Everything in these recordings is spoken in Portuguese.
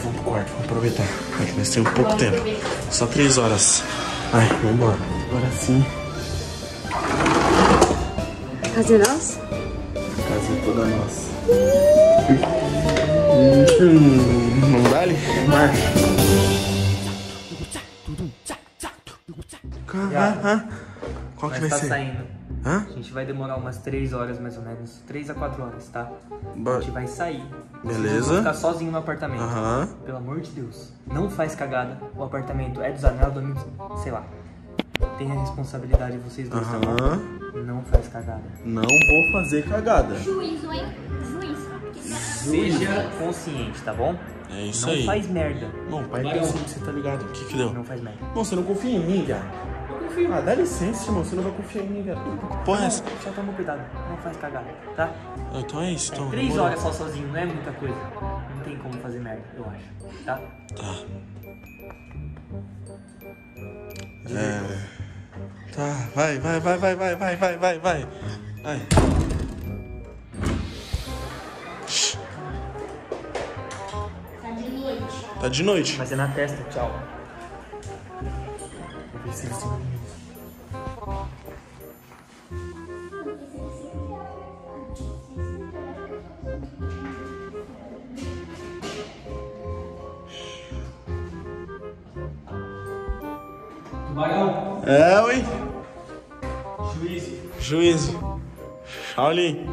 vamos pro quarto, vamos aproveitar. Ai, nós temos pouco tempo. Só 3 horas. Ai, vamos embora. Agora sim. A casa é nossa? A casa é toda nossa. Não dá ali? Marcha. Qual que vai ser? Saindo. Hã? A gente vai demorar umas 3 horas mais ou menos. 3 a 4 horas, tá? A gente vai sair. Beleza. Vocês vão ficar sozinho no apartamento. Aham. Pelo amor de Deus. Não faz cagada. O apartamento é dos Arnaldo, sei lá. Tem a responsabilidade de vocês dois, tá bom? Não faz cagada. Não vou fazer cagada. Juízo, hein? Juízo. Seja consciente, tá bom? É isso não aí. Não faz merda. Não, pai consciente, você tá ligado? O que deu? Não faz merda. Não, você não confia em mim, cara. Eu confio. Ah, dá licença, irmão. Você não vai confiar em mim, cara. Porra, é essa? Só toma cuidado. Não faz cagada, tá? Então é isso. Então, 3 horas só sozinho, não é muita coisa. Não tem como fazer merda, eu acho. Tá? Tá. Tá, vai. Vai. Tá de noite. Vai ser na testa, tchau. Vou ver se eles estão dormindo. Tubarão. É, ui. Juízo. Shaolin.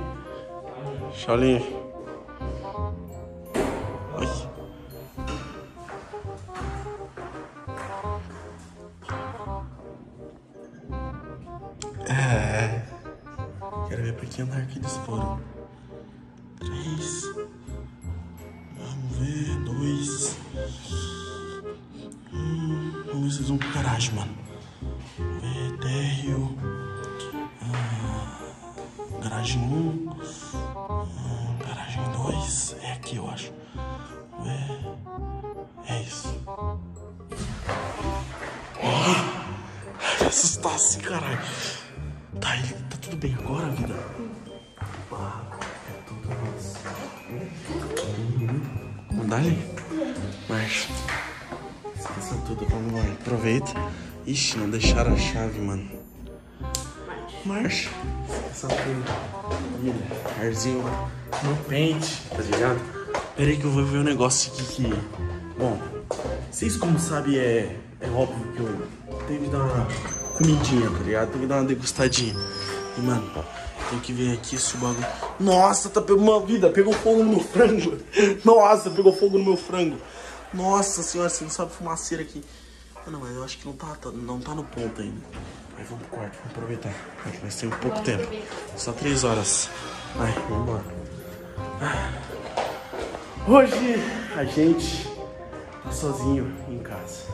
Oi. Quero ver pra que andar que eles foram. 3. Vamos ver. 2. Vamos ver se eles vão pro garagem, mano. Vamos ver. Térreo. Garagem 1. Garagem 2. É aqui, eu acho. Vamos ver. É isso. Oh, assustasse, caralho. Tá tudo bem agora, vida? É tudo nosso. Vamos dar ali? Marcha. Esqueça tudo, vamos lá. Aproveita. Ixi, não deixaram a chave, mano. Marcha. Esqueça tudo. Vida, arzinho no pente, tá ligado? Pera aí que eu vou ver um negócio aqui que... Bom, vocês como sabem, é óbvio que eu tenho que dar uma comidinha, tá ligado? Tenho que dar uma degustadinha. E, mano, tem que ver aqui se o bagulho... Nossa, tá pegando uma vida, pegou fogo no meu frango. Nossa, pegou fogo no meu frango. Nossa senhora, você não sabe fumaceira aqui. Não, mas eu acho que não tá no ponto ainda. Aí vamos pro quarto, vamos aproveitar. Nós temos pouco tempo. Só 3 horas. Ai, vamos embora. Hoje a gente tá sozinho em casa.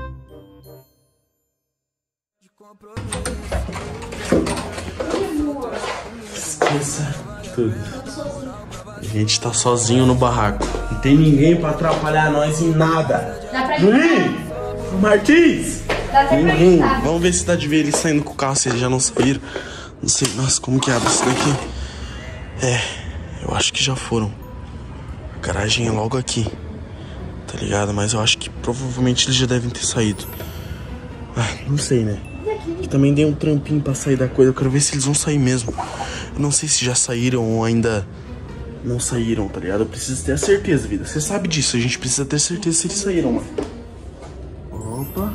Esqueça tudo. A gente tá sozinho no barraco. Não tem ninguém pra atrapalhar nós em nada. Juninho! Martins! Ninguém. Vamos ver se dá de ver eles saindo com o carro, se eles já não saíram. Não sei, nossa, como que abre isso daqui? Eu acho que já foram. A garagem é logo aqui, tá ligado? Mas eu acho que provavelmente eles já devem ter saído. Não sei, né? Que também dei um trampinho pra sair da coisa. Eu quero ver se eles vão sair mesmo. Eu não sei se já saíram ou ainda não saíram, tá ligado? Eu preciso ter a certeza, vida. Você sabe disso, a gente precisa ter certeza se eles saíram, mano. Opa.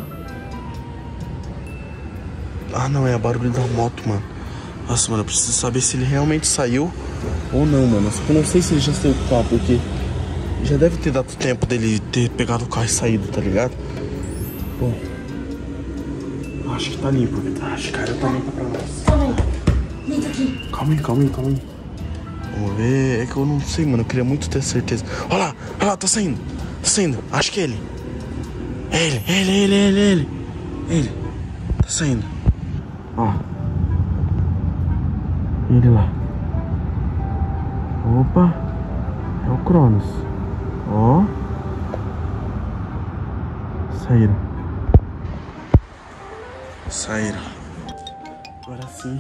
Não, é a barulho da moto, mano. Nossa, mano, eu preciso saber se ele realmente saiu ou não, mano. Eu não sei se ele já saiu do carro, porque já deve ter dado tempo dele ter pegado o carro e saído, tá ligado? Bom, acho que tá limpo, vida. Acho que a área tá limpa pra nós. Calma aí. Deita aqui. Calma aí. Vamos ver. É que eu não sei, mano. Eu queria muito ter certeza. Olha lá, tá saindo. Acho que é ele. É ele. Ele. Tá saindo. Ó. Ele lá. Opa. É o Cronos. Ó. Saíram. Agora sim.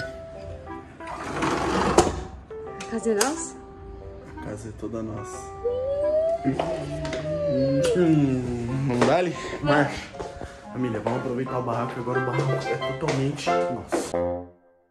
A casa é nossa? A casa é toda nossa. Vamos dar ali? Marcha. Família, vamos aproveitar o barraco. Agora o barraco é totalmente nosso.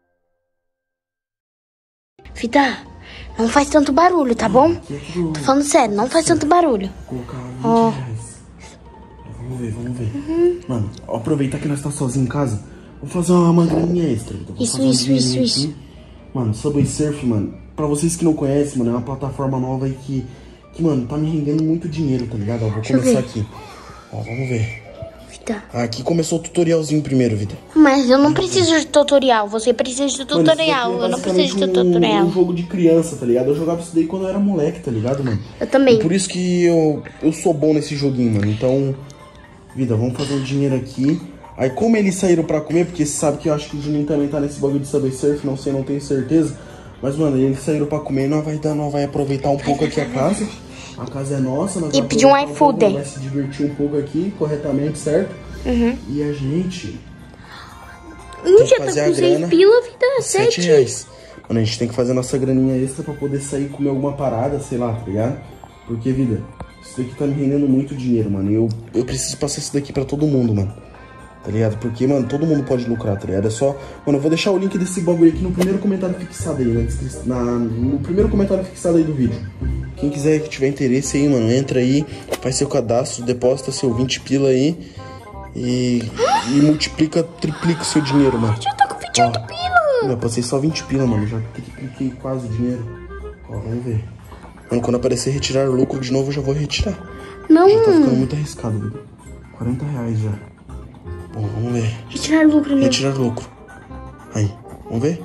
Vida, não faz tanto barulho, tá bom? Tô falando sério, não faz tanto barulho. Colocar 20 reais. Vamos ver. Mano, aproveitar que nós tá sozinhos em casa. Vamos fazer uma graninha extra. Isso. Mano, Subway Surf, mano. Pra vocês que não conhecem, mano, é uma plataforma nova aí que mano, tá me rendendo muito dinheiro, tá ligado? Ó, vou começar aqui. Ó, vamos ver. Vida. Aqui começou o tutorialzinho primeiro, Vida. Mas eu não preciso de tutorial. Você precisa de tutorial. Mano, eu não preciso de tutorial. Um jogo de criança, tá ligado? Eu jogava isso daí quando eu era moleque, tá ligado, mano? Eu também. E por isso que eu sou bom nesse joguinho, mano. Então, Vida, vamos fazer um dinheiro aqui. Aí, como eles saíram pra comer, porque você sabe que eu acho que o Juninho também tá nesse bagulho de Subway Surf, não sei, não tenho certeza. Mas, mano, eles saíram pra comer e nós vai aproveitar um pouco aqui a casa. A casa é nossa. Nós E pedir um iFood. Vai se divertir um pouco aqui, corretamente, certo? E a gente... já tá com 6 pila, Vida, 7 reais. Mano, a gente tem que fazer a nossa graninha extra pra poder sair e comer alguma parada, sei lá, tá ligado? Porque, Vida, isso daqui tá me rendendo muito dinheiro, mano. E eu preciso passar isso daqui pra todo mundo, mano. Tá ligado? Porque, mano, todo mundo pode lucrar, tá ligado? É só... Mano, eu vou deixar o link desse bagulho aqui no primeiro comentário fixado aí, no primeiro comentário fixado aí do vídeo. Quem quiser, que tiver interesse aí, mano, entra aí, faz seu cadastro, deposita seu 20 pila aí e multiplica, triplica o seu dinheiro, mano. Já tá com 28 pila. Eu passei só 20 pila, mano, já tripliquei quase o dinheiro. Ó, vamos ver. Mano, quando aparecer retirar lucro de novo, eu já vou retirar. Não. Já tá ficando muito arriscado, Vida. 40 reais já. Bom, vamos ver. Retirar lucro, né? Retirar lucro. Aí, vamos ver?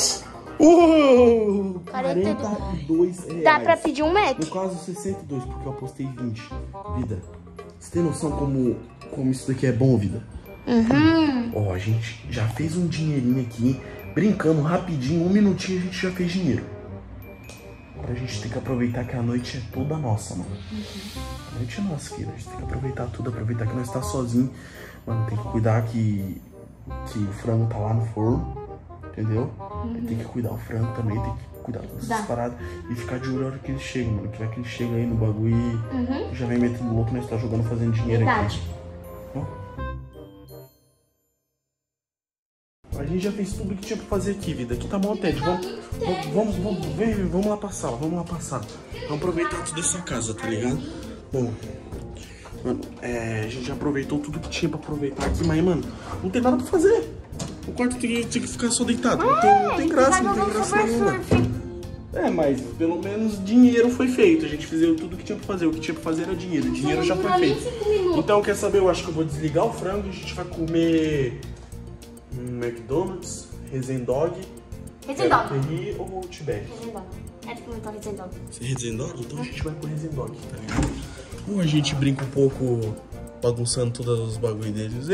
42 reais. Dá pra pedir um Mac? No caso, 62, porque eu apostei 20. Vida, você tem noção como isso daqui é bom, Vida? Ó, a gente já fez um dinheirinho aqui, brincando rapidinho, 1 minutinho a gente já fez dinheiro. Agora a gente tem que aproveitar que a noite é toda nossa, mano. A noite é nossa, filha. A gente tem que aproveitar tudo, aproveitar que nós tá sozinho. Mano, tem que cuidar que o frango tá lá no forno, entendeu? Tem que cuidar o frango também, tem que cuidar todas essas paradas e ficar de olho na hora que eles chegam, mano. Que vai que eles chegam aí no bagulho e já vem metendo louco, nós tá jogando, fazendo dinheiro aqui. A gente já fez tudo que tinha pra fazer aqui, Vida. Aqui tá bom até. Vamos lá pra sala, vamos aproveitar toda essa casa, tá ligado? Bom, mano, a gente já aproveitou tudo que tinha pra aproveitar aqui, mas, mano, não tem nada pra fazer. O quarto tem que ficar só deitado. Não tem graça nenhuma. Mas pelo menos dinheiro foi feito. A gente fez tudo que tinha pra fazer. O que tinha pra fazer era dinheiro. O dinheiro já foi feito. Então, quer saber? Eu acho que eu vou desligar o frango e a gente vai comer McDonald's, Rezendog, Perri ou Outback. É de comentar Rezendog. Rezendog? Então a gente vai pro Rezendog, tá ligado? Ou a gente brinca um pouco bagunçando todos os bagulho deles.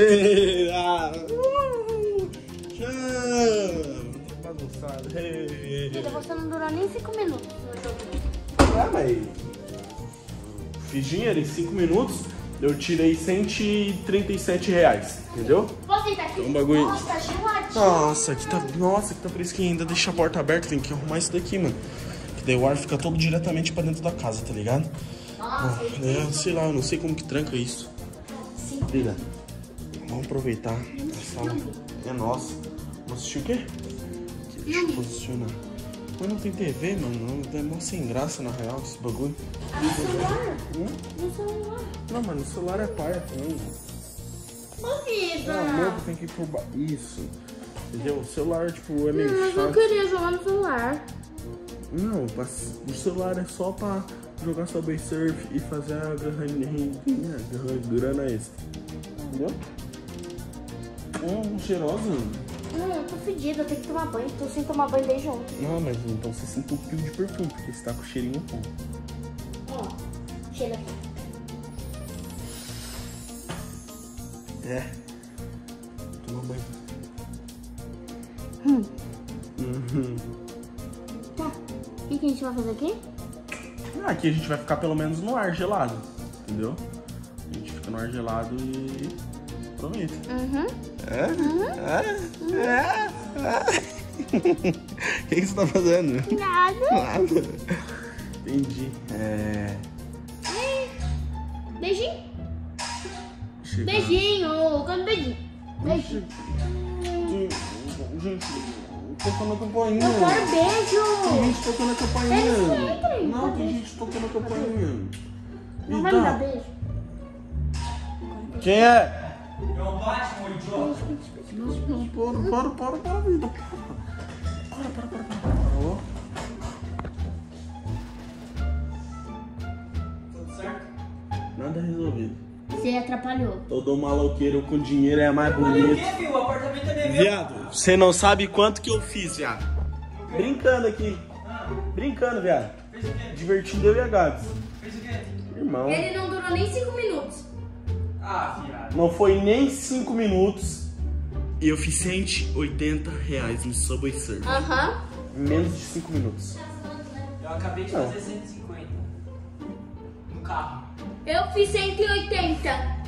Bagunçado. Você não durou nem 5 minutos no jogo. Mas fiz dinheiro em 5 minutos. Eu tirei 137 reais, entendeu? Posso deitar aqui? Um bagulho... Nossa, tá geladinho. Nossa, aqui tá fresquinho. Ainda deixa a porta aberta, tem que arrumar isso daqui, mano. Que daí o ar fica todo diretamente pra dentro da casa, tá ligado? Nossa, sei lá, eu não sei como que tranca isso. Sim. Liga. Vamos aproveitar. A sala é nossa. Vamos assistir o quê? Deixa eu posicionar. Mas não tem TV, mano. É mó sem graça, na real, esse bagulho. No celular? No celular. Não, mas no celular é par também. Ô, vida. Não, tem que ir por baixo. Isso. Entendeu? O celular, tipo, é meio chato. Mas eu queria jogar no celular. Não, o celular é só pra jogar Subway Surf e fazer a grana extra. Entendeu? Cheirosa. Eu tô fedida, eu tenho que tomar banho. Tô sem tomar banho desde ontem. Não, mas então você se entupiu de perfume, porque você tá com cheirinho bom. Ó, cheira aqui. Toma banho. Tá. O que a gente vai fazer aqui? Aqui a gente vai ficar pelo menos no ar gelado, entendeu? A gente fica no ar gelado e aproveita. O que você tá fazendo? Nada. Nada. Entendi. Beijinho. Chega. Beijinho. Eu quero beijinho. Beijinho. Gente, tocando a campainha. Eu quero beijo. Tem gente tocando a campainha. Eles sentem, Não, tá tem beijo. gente tocando a campainha. Não vai me dar beijo? Quem é? É o Batman, idiota. Não, para, vida. Para. Ó. Tudo certo? Nada resolvido. Você atrapalhou. Todo maloqueiro com dinheiro é mais Olha o bonito. que, filho? O apartamento é meu. Viado, você não sabe quanto que eu fiz, viado. Brincando aqui. Brincando, viado. Fez o quê? Divertindo eu e a Gabs. Fez o quê? Irmão. Ele não durou nem 5 minutos. Ah, viado. Não foi nem 5 minutos. E eu fiz R$180 no Subway Surf. Aham. Em menos de 5 minutos. Eu acabei de Não. fazer 150 no carro. Eu fiz 180.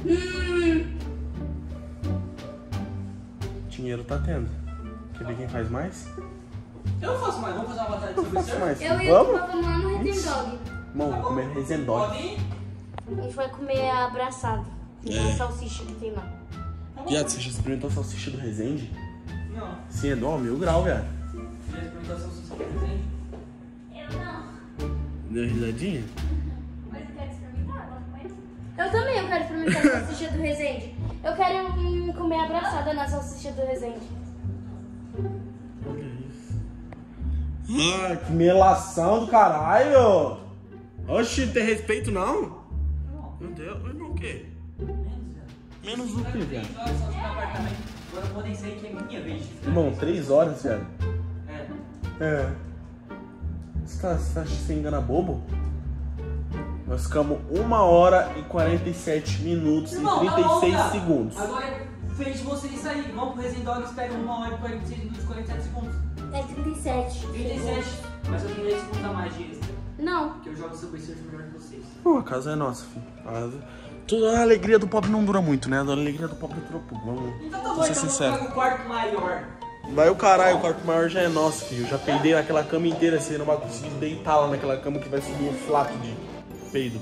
Dinheiro tá tendo. Quer ver quem faz mais? Eu não faço mais, vamos fazer uma batalha de Eu faço Subway mais. Eu e o Vamos? Papa lá no Retendog. Irmão, vou comer resendog. Pode ir? A gente vai comer abraçado. É. A salsicha que tem lá. Viado, você já experimentou a salsicha do Resende? Não. Sim, é do 1000 graus, viado. Já experimentou a salsicha presente? Eu não. Deu risadinha? Mas eu quero experimentar, não foi? Eu também eu quero experimentar a salsicha do Resende. Eu quero comer abraçada na salsicha do Resende. Olha isso. Ah, que melação do caralho! Oxi, não tem respeito não? Meu Deus, mas o quê? Menos, Menos viado. o quê, 3 viado? horas só no apartamento. Agora podem ser que é minha vez de ficar. Irmão, 3 horas, viado. É. É. Você acha que você engana bobo? Nós ficamos 1 hora e 47 minutos Irmão, e tá bom, 36 viado. segundos. Agora fez vocês sair. Vamos pro Resident Dogs, pegam 1 hora e 46 minutos e 47 segundos. É 37. 37. Mas eu tenho 10 segundos a mais de extra. Não. Porque eu jogo Subway Surf melhor que vocês. Pô, a casa é nossa, filho. Toda a alegria do pobre não dura muito, né? A alegria do pobre dura pouco. Vamos Então tá vou bom, ser então vamos sincero. ficar com o quarto maior. Vai o caralho, o quarto maior já é nosso, filho. Eu já peidei naquela cama inteira, você não vai conseguir deitar lá naquela cama que vai subir um flato de peido.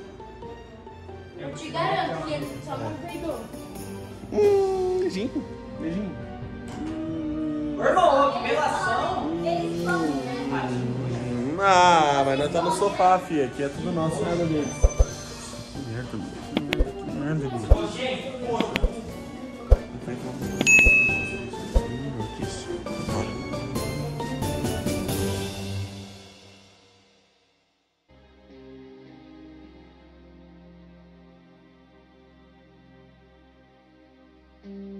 Eu te garanto que ele só não peidou. Beijinho. Beijinho. Ô, irmão, que melação. Eles vão, né? Ah, mas nós tá no sofá, filho. Aqui é tudo nosso, nada deles. Que merda, mano. Que merda, mano. Ô, gente, pô. Bora.